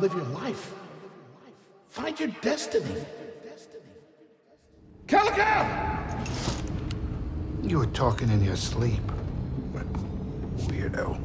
live your life. Find your destiny. Calico! You were talking in your sleep. Weirdo.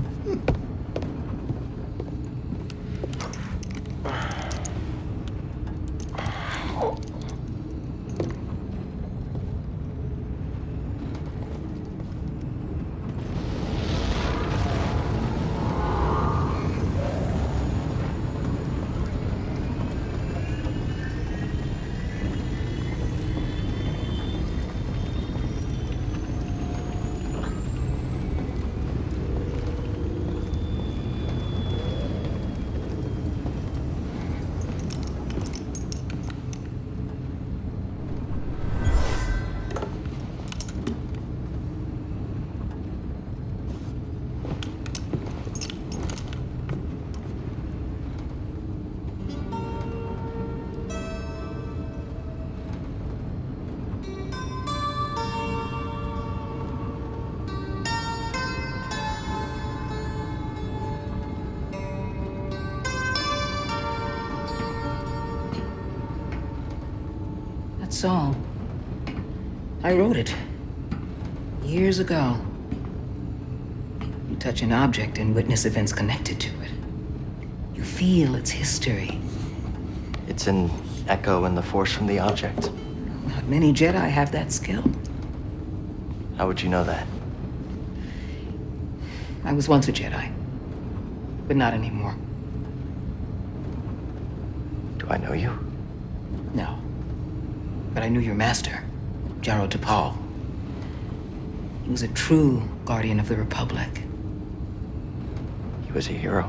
That's all. I wrote it. Years ago. You touch an object and witness events connected to it. You feel its history. It's an echo in the force from the object. Not many Jedi have that skill. How would you know that? I was once a Jedi, but not anymore. Do I know you? No. But I knew your master, General T'Pol. He was a true guardian of the Republic. He was a hero.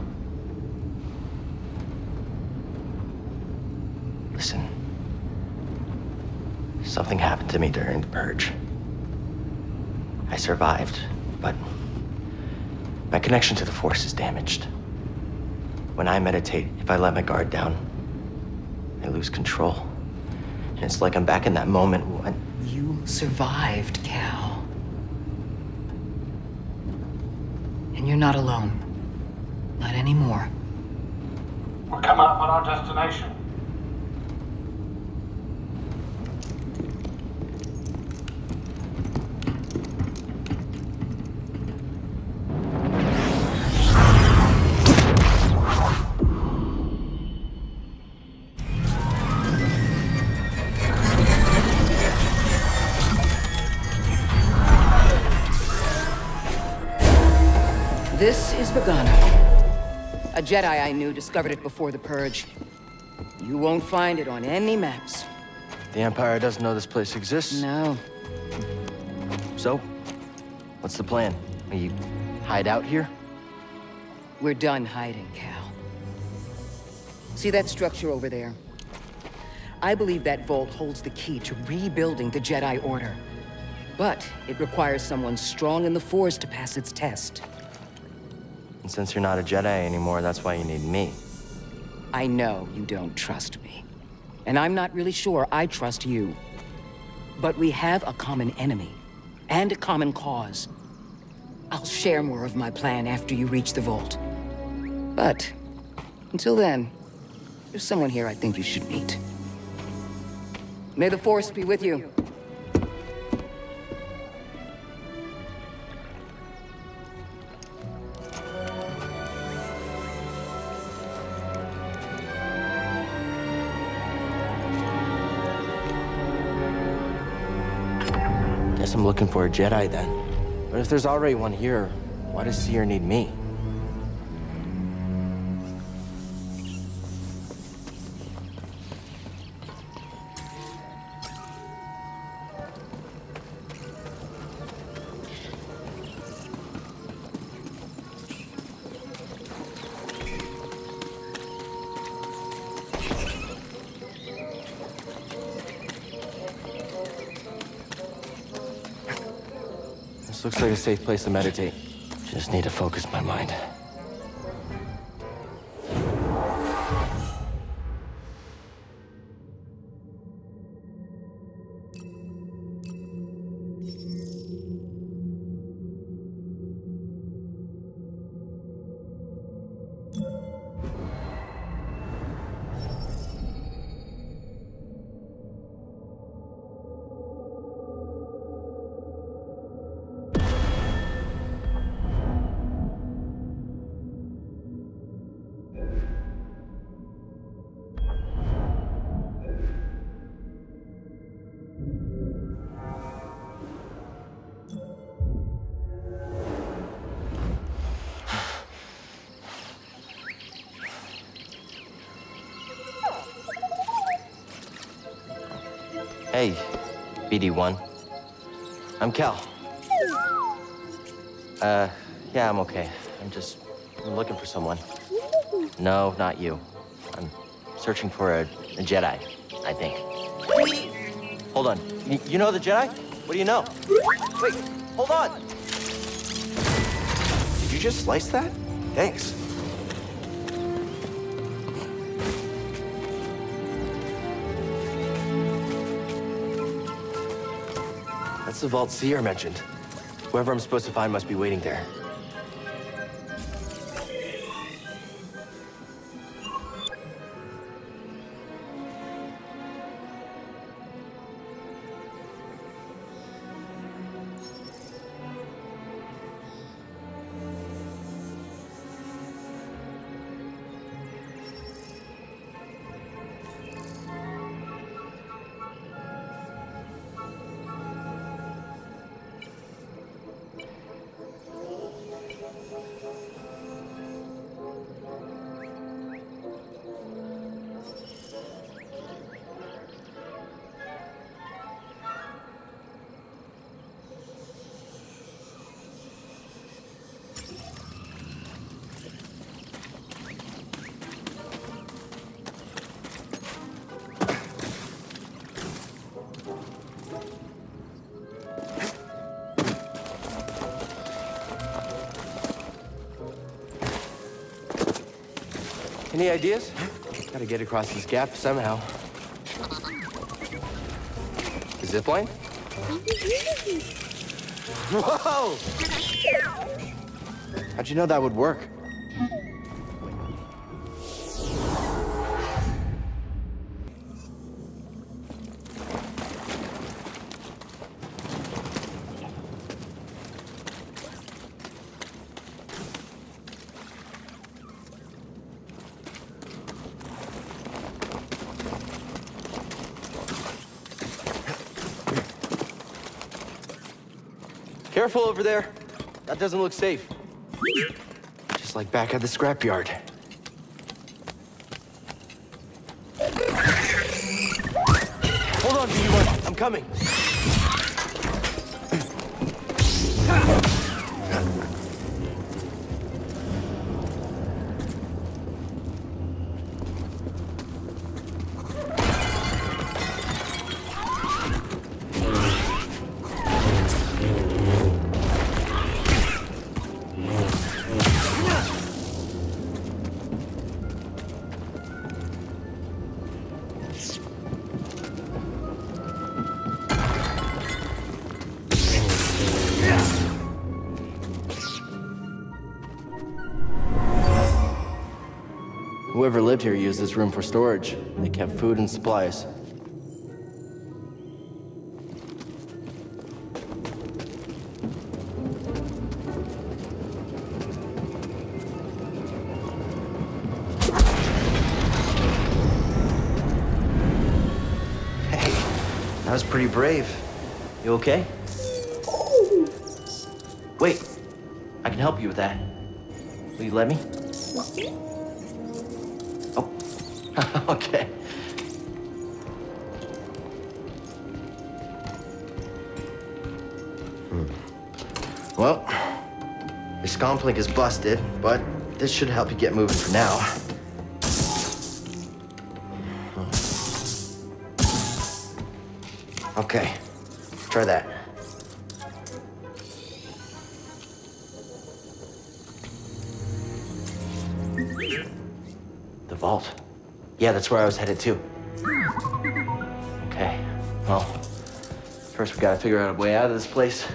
Listen. Something happened to me during the Purge. I survived, but my connection to the Force is damaged. When I meditate, if I let my guard down, I lose control. And it's like I'm back in that moment when... You survived, Cal. And you're not alone. Not anymore. We're coming up on our destination. This is Bogano. A Jedi I knew discovered it before the Purge. You won't find it on any maps. The Empire doesn't know this place exists? No. So, what's the plan? We hide out here? We're done hiding, Cal. See that structure over there? I believe that vault holds the key to rebuilding the Jedi Order. But it requires someone strong in the Force to pass its test. And since you're not a Jedi anymore, that's why you need me. I know you don't trust me. And I'm not really sure I trust you. But we have a common enemy. And a common cause. I'll share more of my plan after you reach the vault. But, until then, there's someone here I think you should meet. May the Force be with you. Guess I'm looking for a Jedi then. But if there's already one here, why does Seer need me? This looks like a safe place to meditate. Just need to focus my mind. Hey, BD1. I'm Cal. Yeah, I'm okay. I'm looking for someone. No, not you. I'm searching for a Jedi, I think. Hold on. You know the Jedi? What do you know? Wait, hold on. Did you just slice that? Thanks. That's the vault Seer mentioned. Whoever I'm supposed to find must be waiting there. Any ideas? Gotta get across this gap somehow. The zip line? Whoa! How'd you know that would work? Careful over there. That doesn't look safe. Just like back at the scrapyard. Hold on, BD1. I'm coming. Whoever lived here used this room for storage. They kept food and supplies. Hey, that was pretty brave. You okay? Wait, I can help you with that. Will you let me? Oh, okay. Well, your scomplink is busted, but this should help you get moving for now. Okay, try that. The vault. Yeah, that's where I was headed to. Okay, well, first we gotta figure out a way out of this place.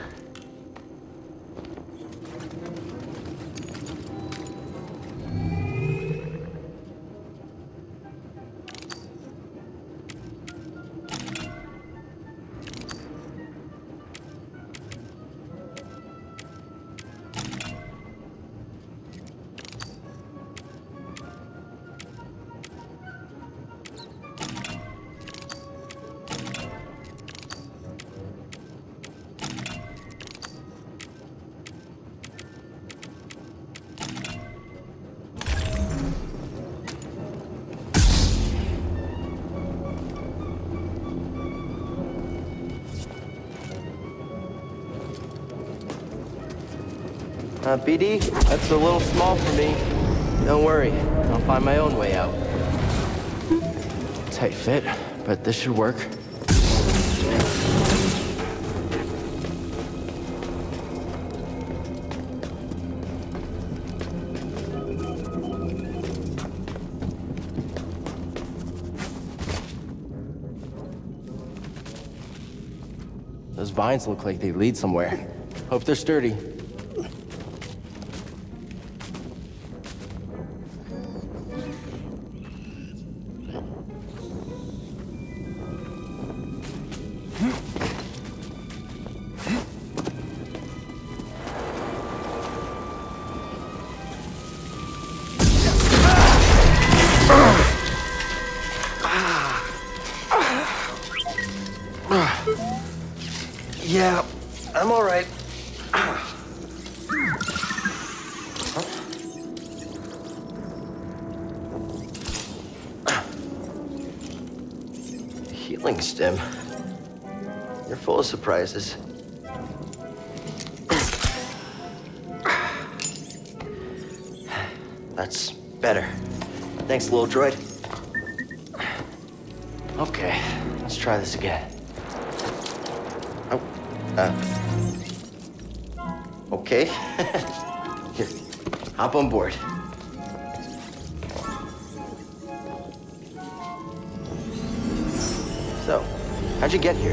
BD, that's a little small for me. Don't worry, I'll find my own way out. Tight fit, but this should work. Those vines look like they lead somewhere. Hope they're sturdy. Yeah, I'm all right. Healing stim. You're full of surprises. That's better. Thanks, little droid. Okay, let's try this again. Okay. Here, hop on board. So, how'd you get here?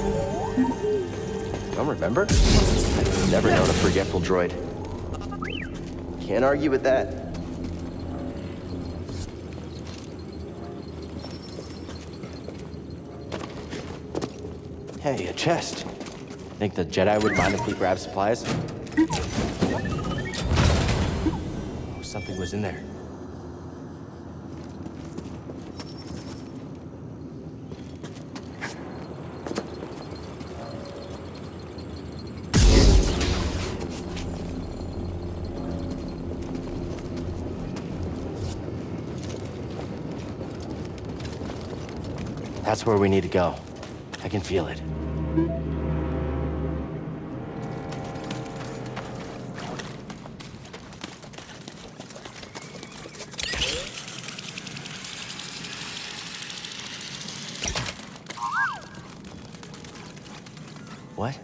Don't remember? I've never known a forgetful droid. Can't argue with that. Hey, a chest. Think the Jedi would mind if we grab supplies? Oh, something was in there. That's where we need to go. I can feel it. What?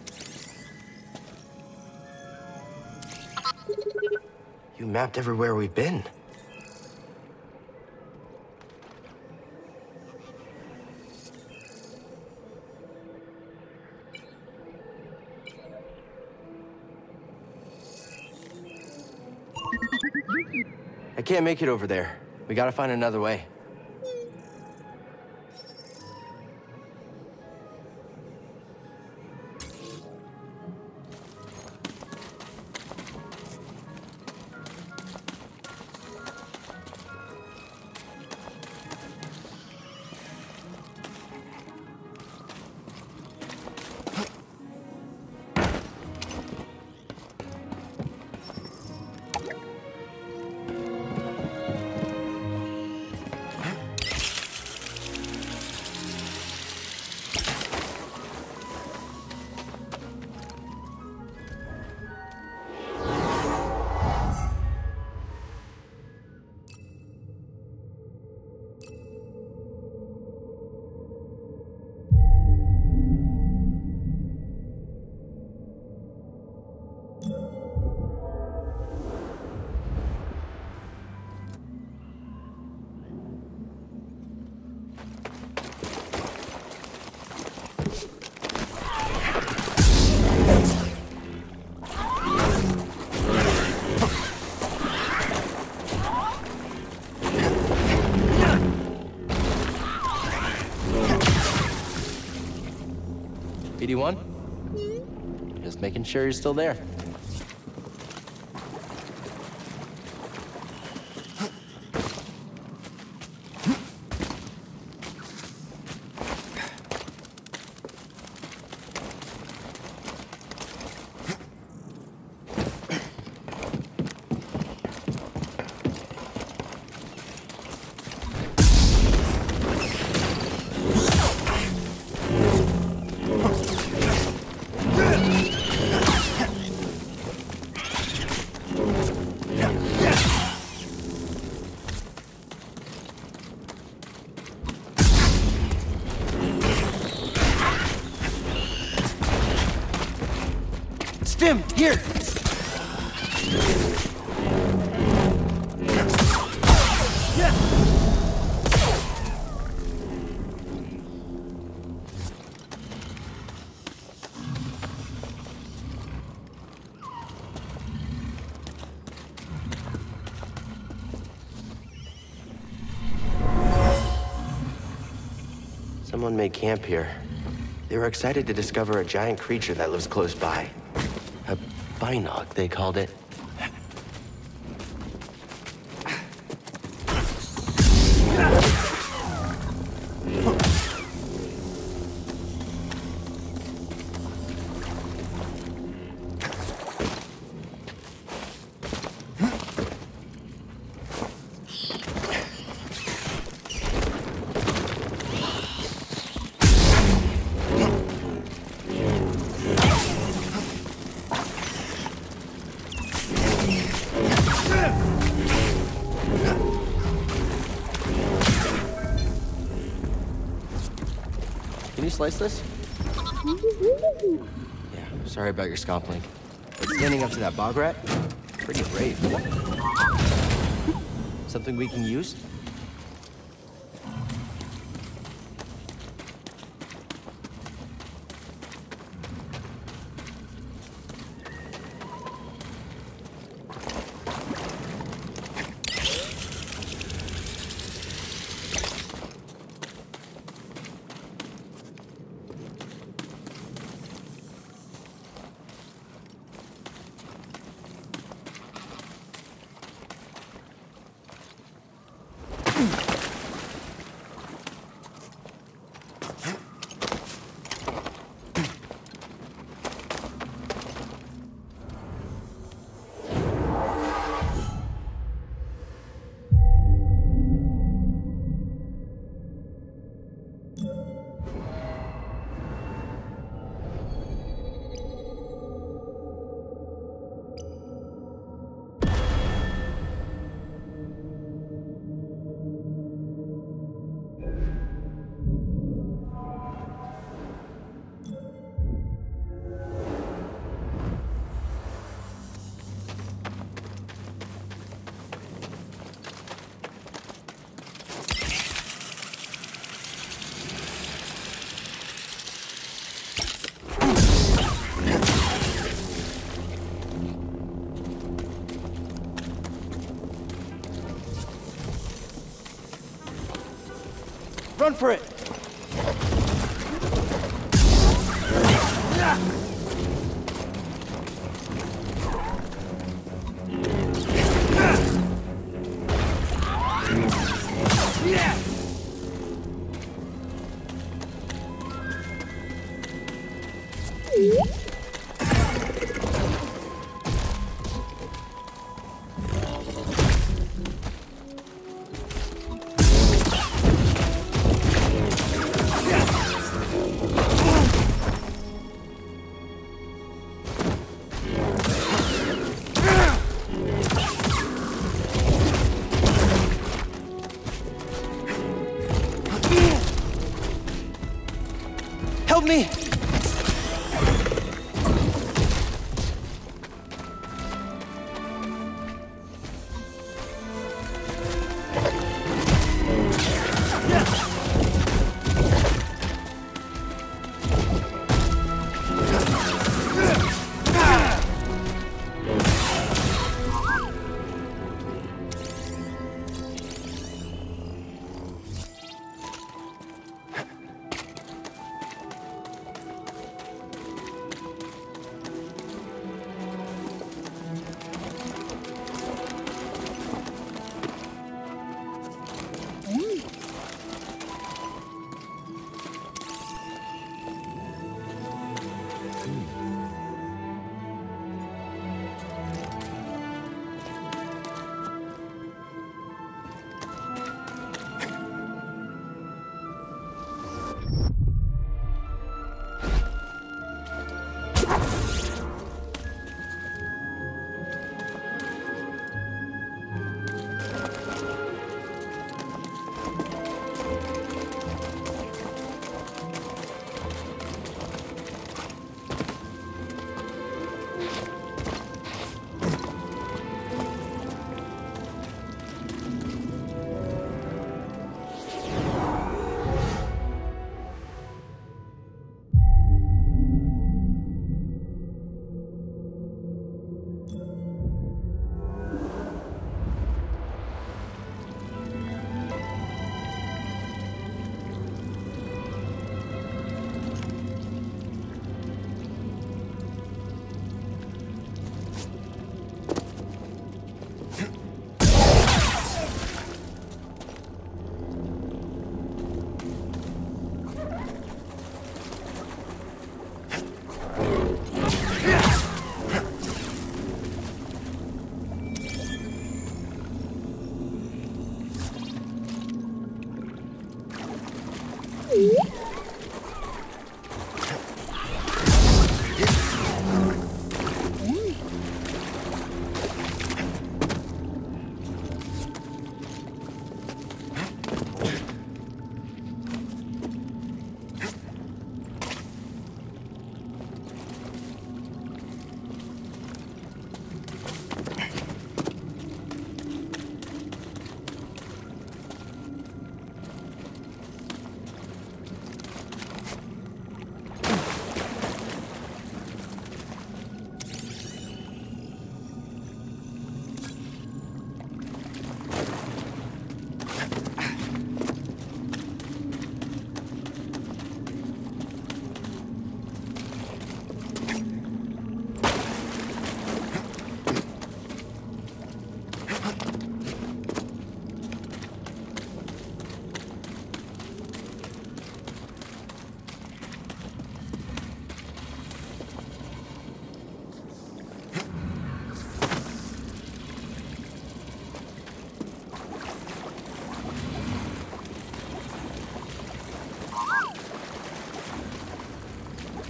You mapped everywhere we've been. I can't make it over there. We gotta find another way. BD1? Just making sure you're still there. Stim, here! Someone made camp here. They were excited to discover a giant creature that lives close by. A binog, they called it. Can you slice this? Yeah, sorry about your scomp link. But standing up to that bog rat, pretty brave. Something we can use? Run for it! Help me!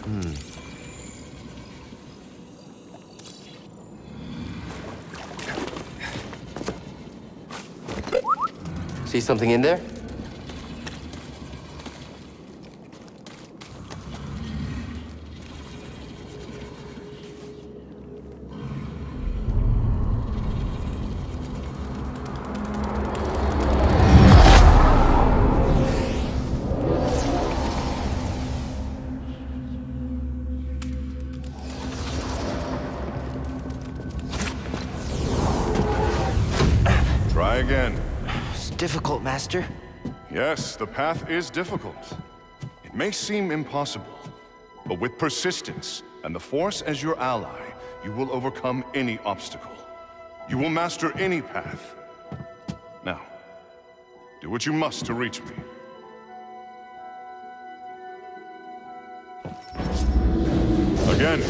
See something in there? Try again. It's difficult, Master. Yes, the path is difficult. It may seem impossible, but with persistence and the Force as your ally, you will overcome any obstacle. You will master any path. Now, do what you must to reach me. Again.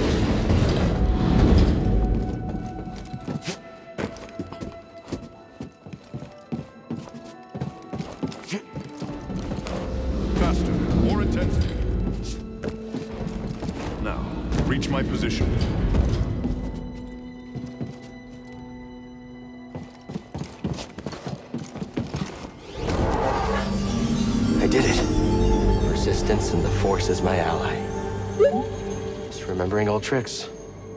Faster, more intensely. Now, reach my position. I did it. Persistence and the Force is my ally. Just remembering old tricks.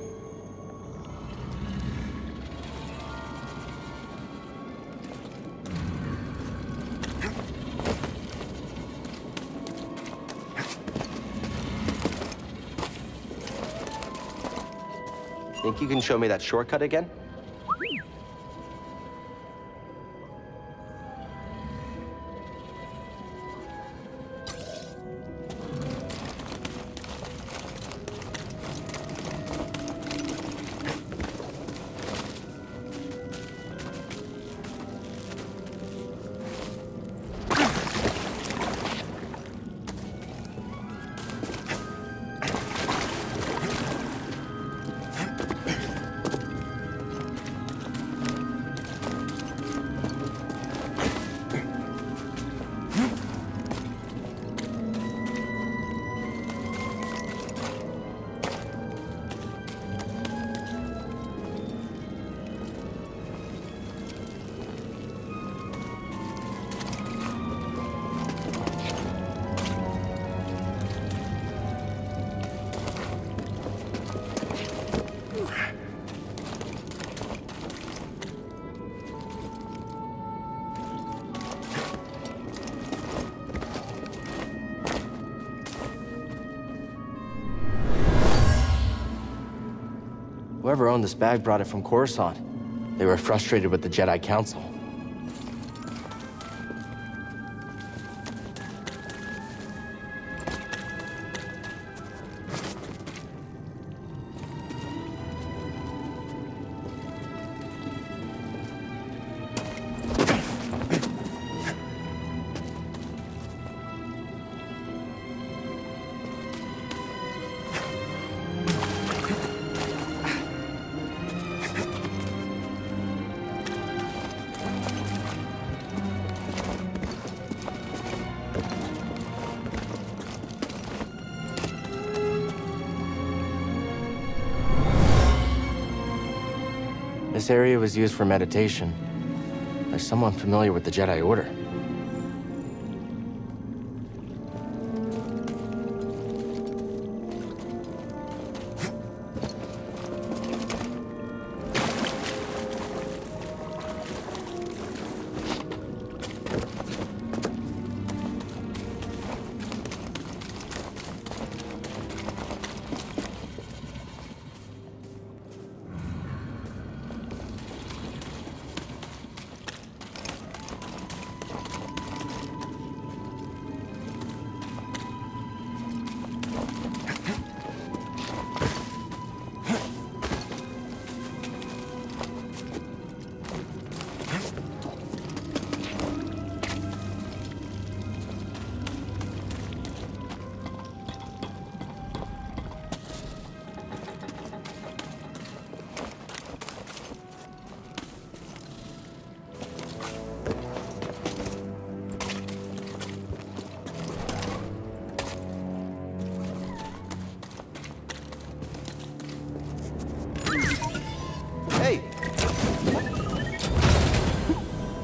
Think you can show me that shortcut again? Whoever owned this bag brought it from Coruscant. They were frustrated with the Jedi Council. This area was used for meditation by someone familiar with the Jedi Order.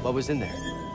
What was in there?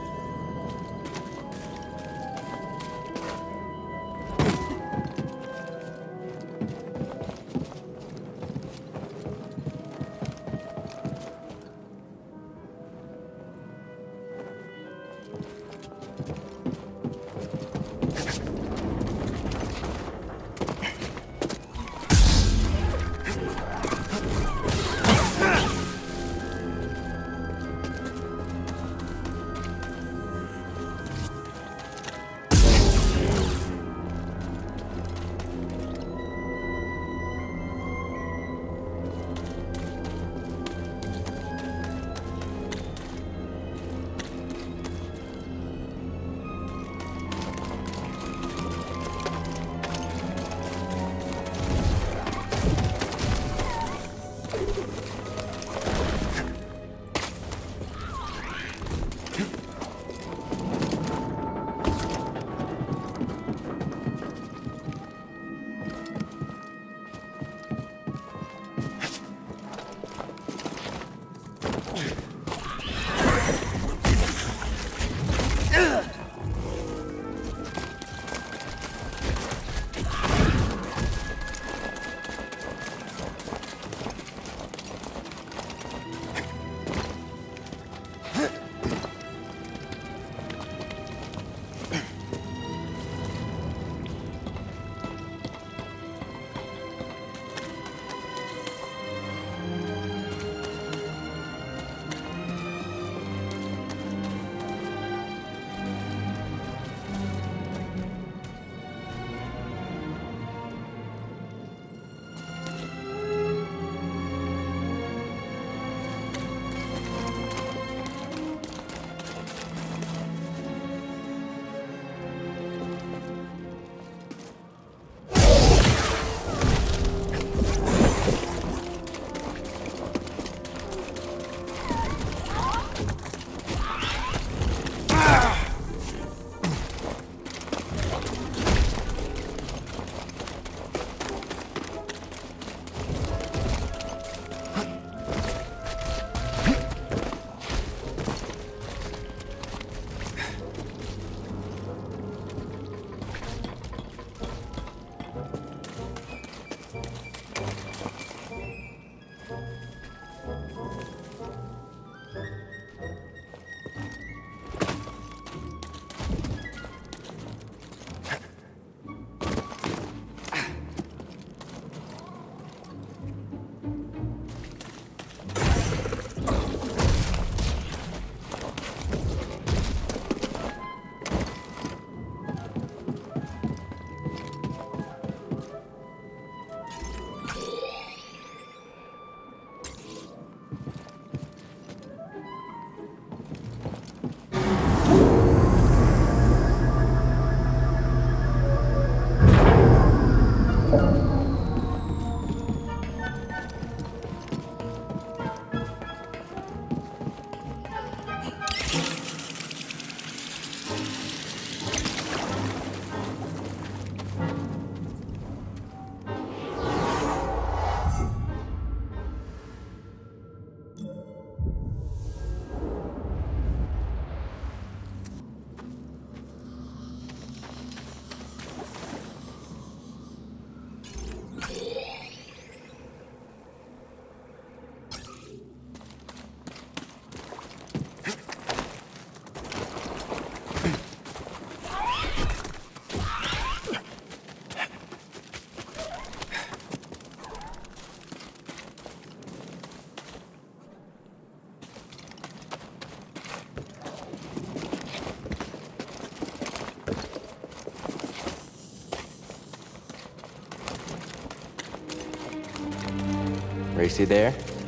Racy there?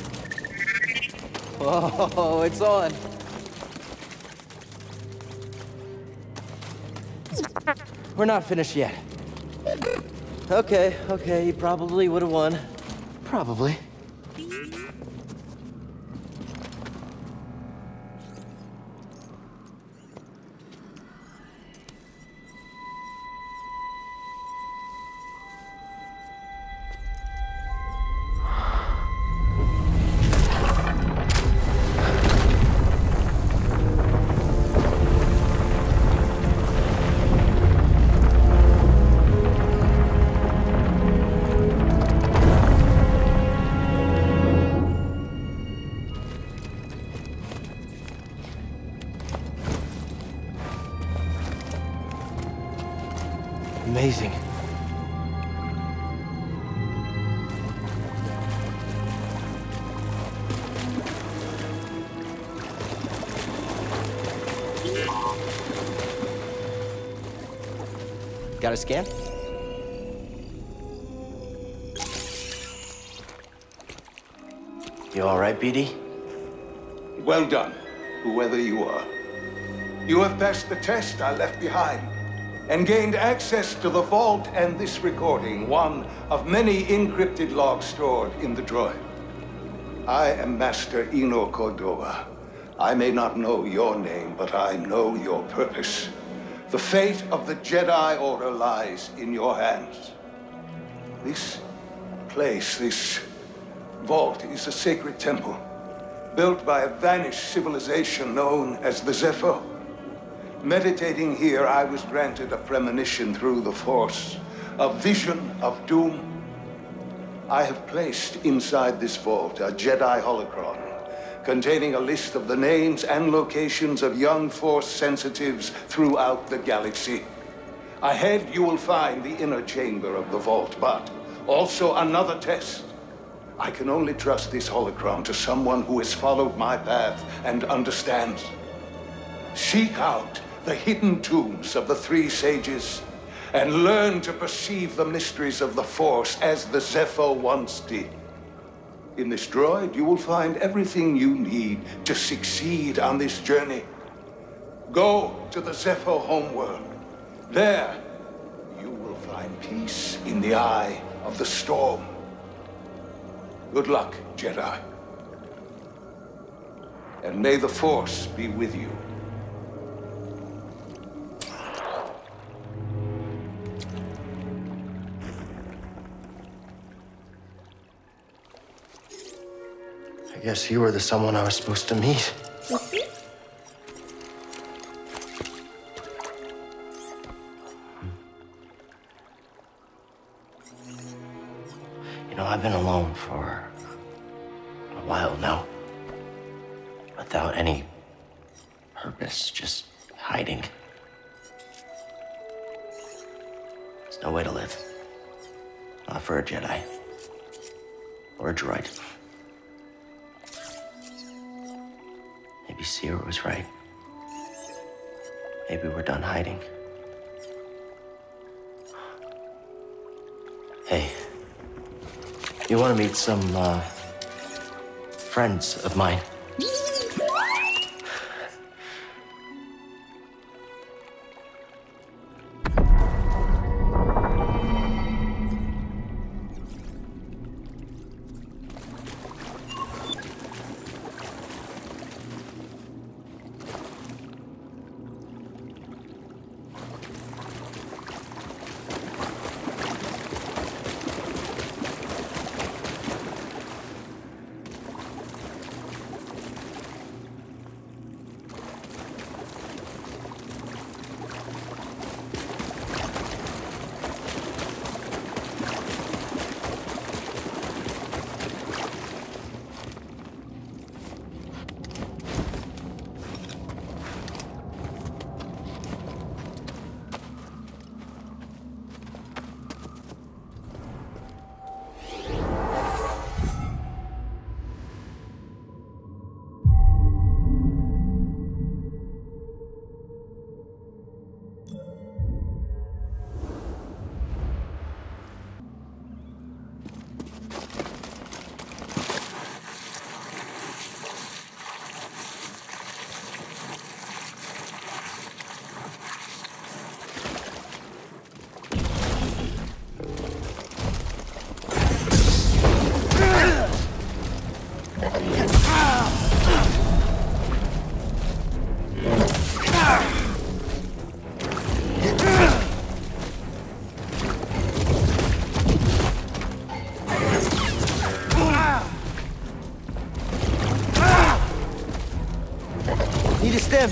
Whoa, it's on. We're not finished yet. Okay, you probably would have won. Probably. amazing. Got a scan? You all right, BD? Well done, whoever you are. You have passed the test I left behind and gained access to the vault and this recording, one of many encrypted logs stored in the droid. I am Master Eno Cordova. I may not know your name, but I know your purpose. The fate of the Jedi Order lies in your hands. This place, this vault, is a sacred temple, built by a vanished civilization known as the Zepho. Meditating here, I was granted a premonition through the Force, a vision of doom. I have placed inside this vault a Jedi holocron containing a list of the names and locations of young Force sensitives throughout the galaxy. Ahead, you will find the inner chamber of the vault, but also another test. I can only trust this holocron to someone who has followed my path and understands. Seek out the hidden tombs of the three sages and learn to perceive the mysteries of the Force as the Zepho once did. In this droid, you will find everything you need to succeed on this journey. Go to the Zepho homeworld. There, you will find peace in the eye of the storm. Good luck, Jedi. And may the Force be with you. I guess you were the someone I was supposed to meet. You know, I've been alone for a while now. Without any purpose, just hiding. There's no way to live. Not for a Jedi. Or a droid. Maybe Seer was right. Maybe we're done hiding. Hey, you want to meet some, friends of mine? Need a stem.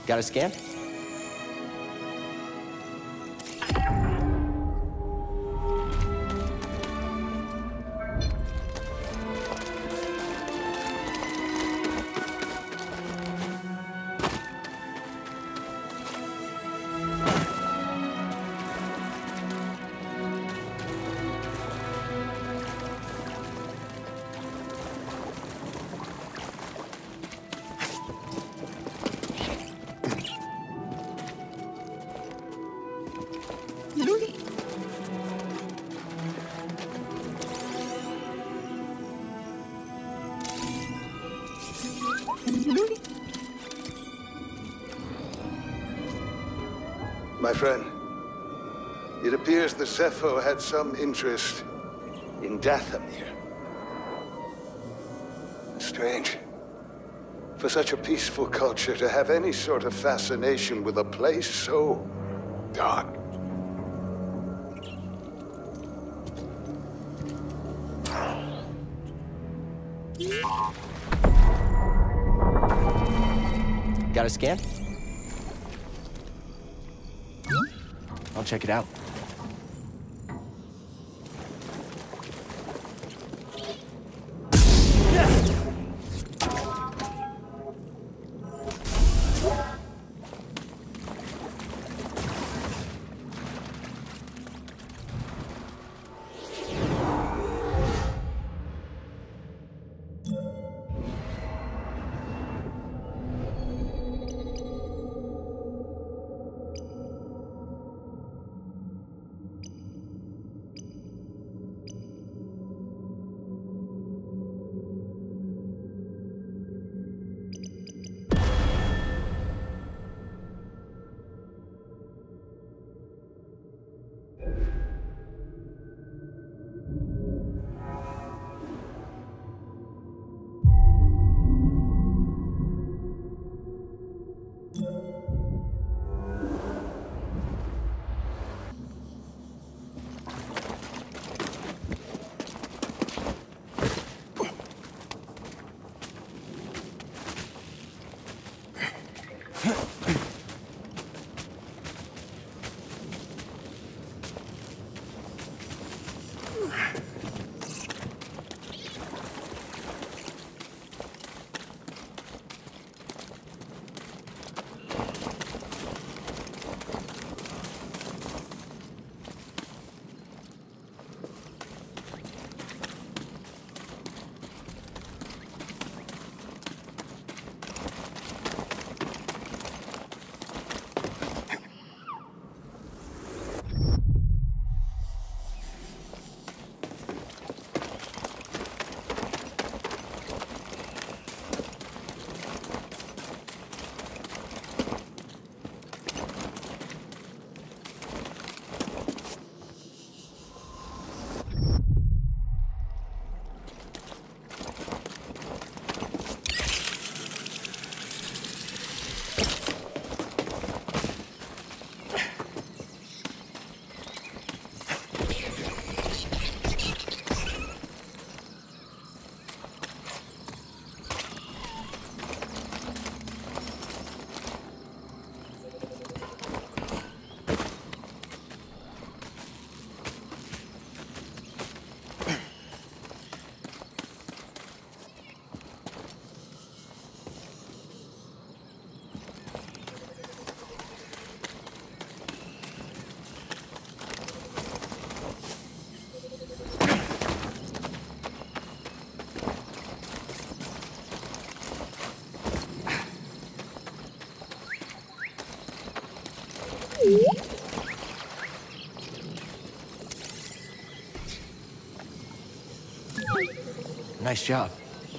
Got a scan? My friend, it appears the Zepho had some interest in Dathomir. Strange. For such a peaceful culture to have any sort of fascination with a place so dark. Got a scan? I'll check it out. Nice job.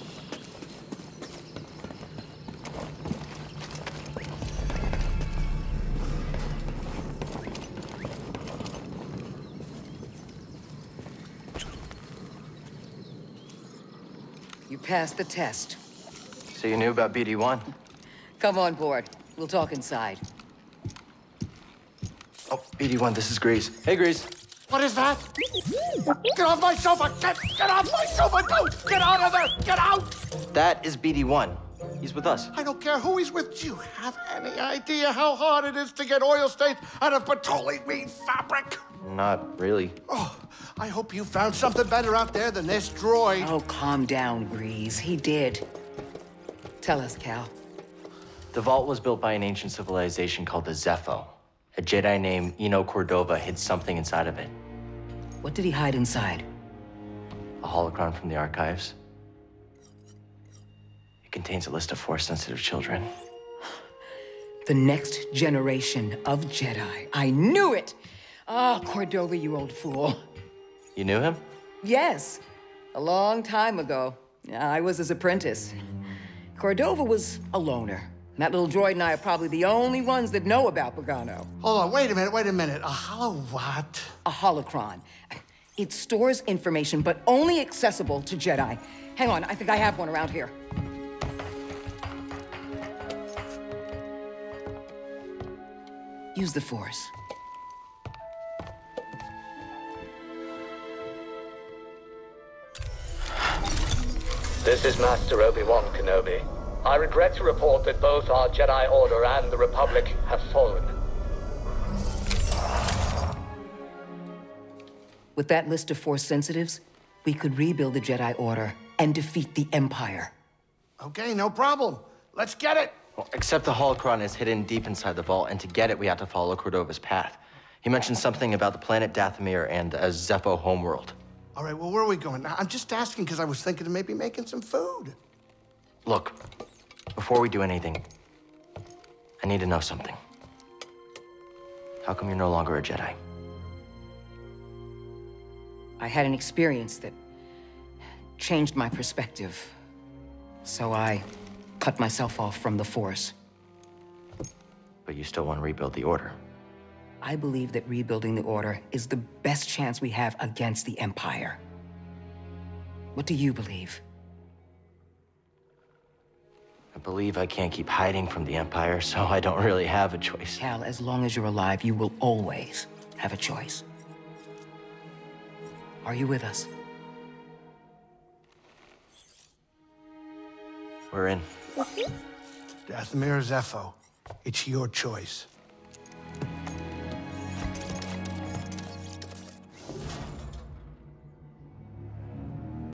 You passed the test. So you knew about BD-1? Come on board. We'll talk inside. Oh, BD-1, this is Grease. Hey, Grease. What is that? Get off my sofa! Get off my sofa! Don't! Get out of there! Get out! That is BD-1. He's with us. I don't care who he's with. Do you have any idea how hard it is to get oil stains out of petroleum fabric? Not really. Oh, I hope you found something better out there than this droid. Oh, calm down, Grease. He did. Tell us, Cal. The vault was built by an ancient civilization called the Zepho. A Jedi named Eno Cordova hid something inside of it. What did he hide inside? A holocron from the archives. It contains a list of Force-sensitive children. The next generation of Jedi. I knew it! Ah, Cordova, you old fool. You knew him? Yes, a long time ago. I was his apprentice. Cordova was a loner. That little droid and I are probably the only ones that know about Bogano. Hold on, wait a minute. A hollow what? A holocron. It stores information, but only accessible to Jedi. Hang on, I think I have one around here. Use the Force. This is Master Obi-Wan Kenobi. I regret to report that both our Jedi Order and the Republic have fallen. With that list of Force sensitives, we could rebuild the Jedi Order and defeat the Empire. Okay, no problem. Let's get it. Well, except the holocron is hidden deep inside the vault, and to get it, we have to follow Cordova's path. He mentioned something about the planet Dathomir and a Zepho homeworld. All right, well, where are we going? I'm just asking because I was thinking of maybe making some food. Look, before we do anything, I need to know something. How come you're no longer a Jedi? I had an experience that changed my perspective. So I cut myself off from the Force. But you still want to rebuild the Order. I believe that rebuilding the Order is the best chance we have against the Empire. What do you believe? I believe I can't keep hiding from the Empire, so I don't really have a choice. Cal, as long as you're alive, you will always have a choice. Are you with us? We're in. Dathomir or Zepho, it's your choice.